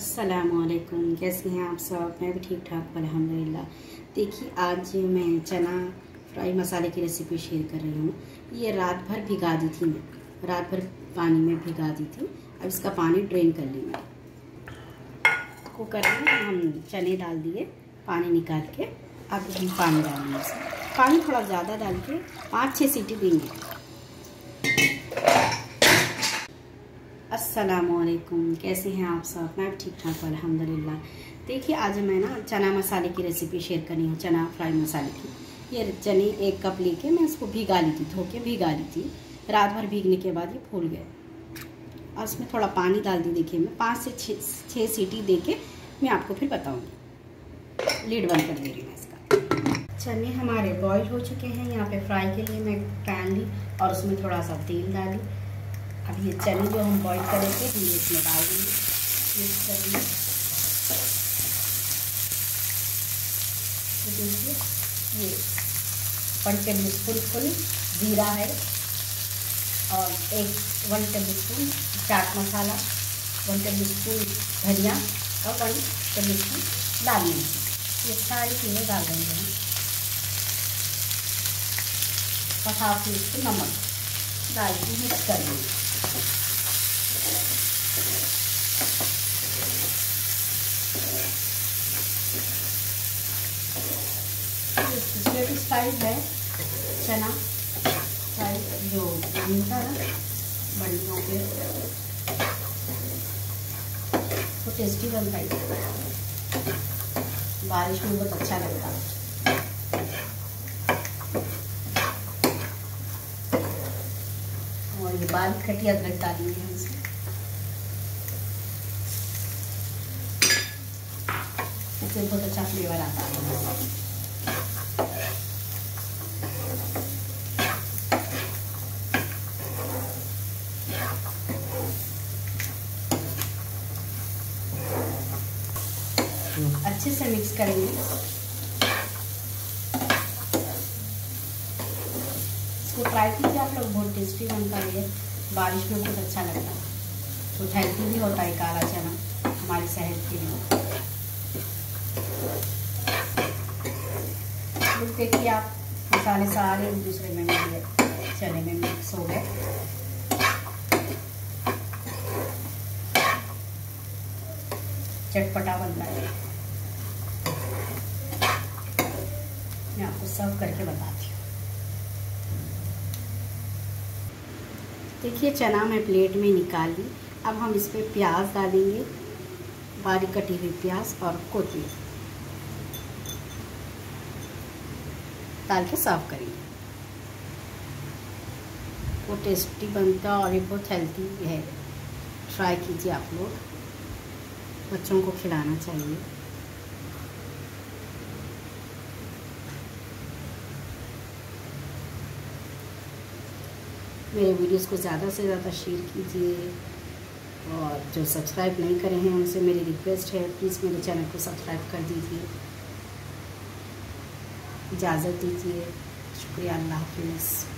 अस्सलामुअलैकुम, कैसे हैं आप सब। मैं भी ठीक ठाक अल्हम्दुलिल्लाह। देखिए आज मैं चना फ्राई मसाले की रेसिपी शेयर कर रही हूँ। ये रात भर भिगा दी थी, मैं रात भर पानी में भिगा दी थी। अब इसका पानी ड्रेन कर लेंगे। कुकर में हम चने डाल दिए, पानी निकाल के। अब हम पानी डालेंगे इसमें। पानी थोड़ा ज़्यादा डाल के 5-6 सीटी देंगे। अस्सलामुअलैकुम, कैसे हैं आप सब। मैं ठीक ठाक अल्हम्दुलिल्लाह। देखिए आज मैं ना चना मसाले की रेसिपी शेयर करनी हूँ, चना फ्राई मसाले की। ये चने 1 कप लेके मैं इसको भिगा ली थी, धो के भिगा ली थी। रात भर भीगने के बाद ये फूल गए और उसमें थोड़ा पानी डाल दी। देखिए मैं 5 से 6 सीटी दे के मैं आपको फिर बताऊँगी। लीड बंद कर दे रही हूँ इसका। चने हमारे बॉयल हो चुके हैं। यहाँ पे फ्राई के लिए मैं पैन ली और उसमें थोड़ा सा तेल डाली। अब ये चने जो हम बॉईल करे थे हम इसमें डाल देंगे, मिक्स करेंगे। तो देखिए ये 1 टेबल स्पून फुल जीरा है और 1 tablespoon chaat masala, 1 tablespoon धनिया और 1 टेबल स्पून लाल मिर्च। ये सारी चीज़ें डाल देंगे हम और हाफ टी स्पून नमक डाल के मिक्स कर देंगे। साइज है चना साइज जो मिलता है मंडियों पे, तो टेस्टी बनता है। बारिश में बहुत अच्छा लगता है। और ये बारीक कटी अदरक डालेंगे हम इसमें। इससे बहुत अच्छा फ्लेवर आता है। अच्छे से मिक्स करेंगे। इसको ट्राई कीजिए आप लोग, बहुत टेस्टी बनता है। बारिश में बहुत अच्छा लगता है। तो हेल्दी भी होता है काला चना हमारी सेहत के लिए। तो देखिए आप मसाले सारे एक दूसरे में मिल गए, चने में मिक्स हो गए। चटपटा बनता है। मैं आपको सर्व करके बताती हूँ। देखिए चना मैं प्लेट में निकाल ली। अब हम इस पर प्याज डालेंगे, बारीक कटी हुई प्याज और कोथिंबीर डाल के सर्व करेंगे। वो टेस्टी बनता और ये बहुत हेल्दी है। ट्राई कीजिए आप लोग, बच्चों को खिलाना चाहिए। मेरे वीडियोस को ज़्यादा से ज़्यादा शेयर कीजिए और जो सब्सक्राइब नहीं करे हैं उनसे मेरी रिक्वेस्ट है, प्लीज़ मेरे चैनल को सब्सक्राइब कर दीजिए। इजाज़त दीजिए। शुक्रिया, अल्लाह हाफिज़।